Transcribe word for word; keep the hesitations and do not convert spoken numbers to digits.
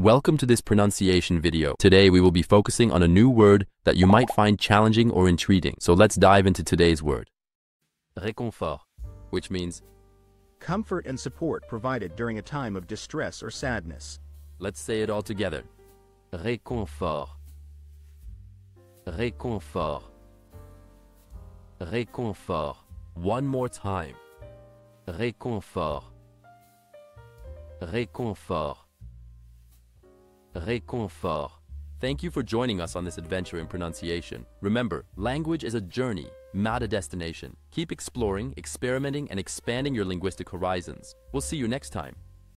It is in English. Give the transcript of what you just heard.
Welcome to this pronunciation video. Today we will be focusing on a new word that you might find challenging or intriguing. So let's dive into today's word. Réconfort, which means comfort and support provided during a time of distress or sadness. Let's say it all together. Réconfort. Réconfort. Réconfort. One more time. Réconfort. Réconfort. Réconfort. Thank you for joining us on this adventure in pronunciation. Remember, language is a journey, not a destination. Keep exploring, experimenting, and expanding your linguistic horizons. We'll see you next time.